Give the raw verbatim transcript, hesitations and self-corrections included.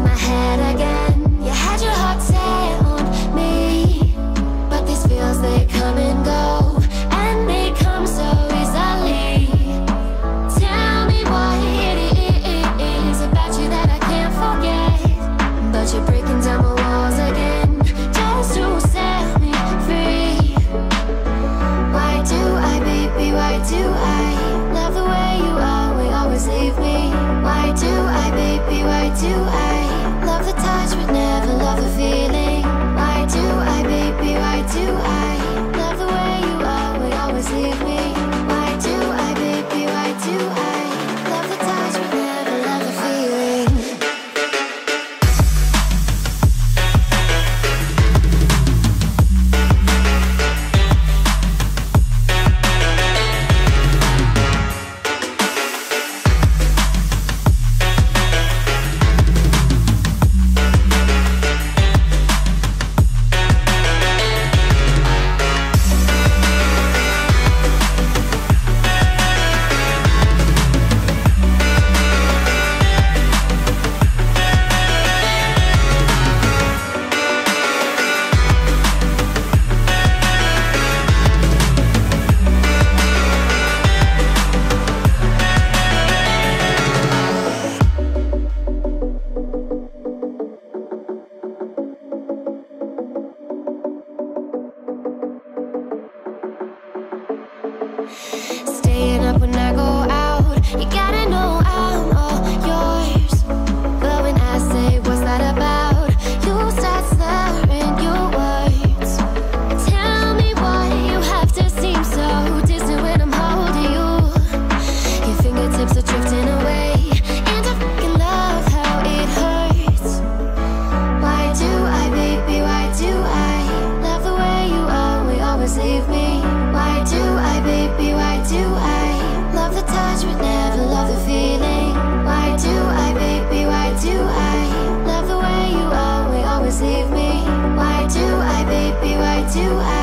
my head again. You had your heart set on me, but these feels, they come and go, and they come so easily. Tell me what it is about you that I can't forget, but you're breaking down my walls again, just to set me free. Why do I, baby, why do I love the way you always, always leave me? Why do I, baby, why do I love the touch but never love the feeling? Why do I, baby, why do I love the way you always, always leave me? Why do I, baby, why do I love the touch but never love the feeling? Staying up when I go out, you gotta know I'm all yours. But when I say what's that about, you start slurring your words. Tell me why you have to seem so distant when I'm holding you. Your fingertips are drifting away, and I fucking love how it hurts. Why do I, baby, why do I love the way you always, always leave me? Why do I, baby, why do I love the touch but never love the feeling? Why do I, baby, why do I love the way you always, always leave me? Why do I, baby, why do I